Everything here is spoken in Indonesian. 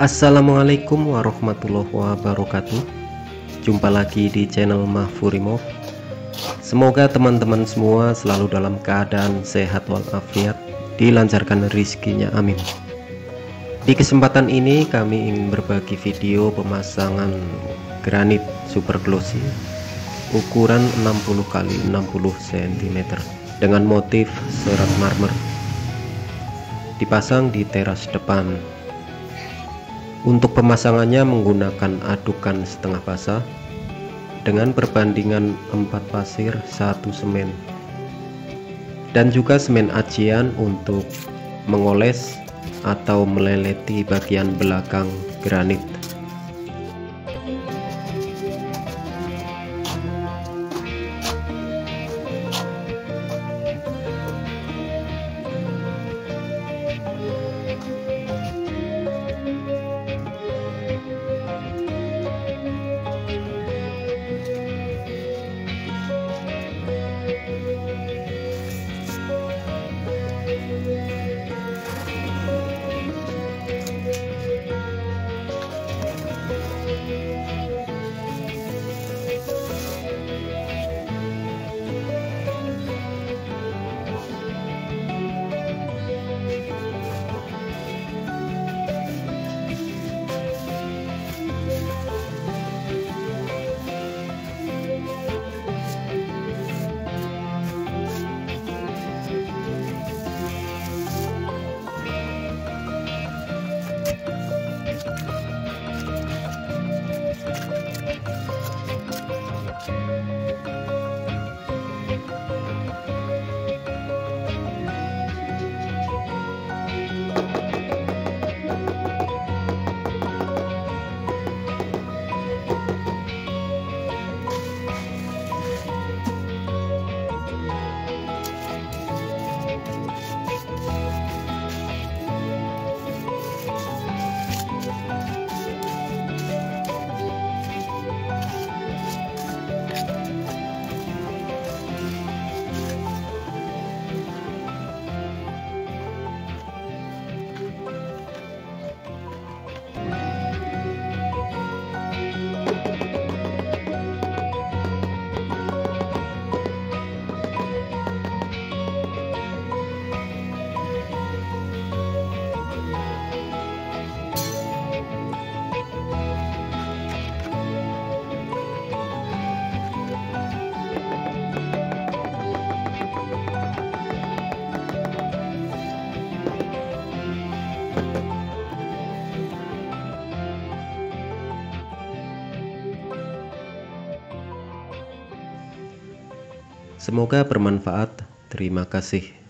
Assalamualaikum warahmatullahi wabarakatuh. Jumpa lagi di channel Mahfurimov. Semoga teman-teman semua selalu dalam keadaan sehat walafiat, dilancarkan rezekinya, amin. Di kesempatan ini kami ingin berbagi video pemasangan granit super glossy ukuran 60 x 60 cm dengan motif serat marmer, dipasang di teras depan. Untuk pemasangannya menggunakan adukan setengah basah dengan perbandingan 4 pasir 1 semen, dan juga semen acian untuk mengoles atau meleleti bagian belakang granit. Semoga bermanfaat. Terima kasih.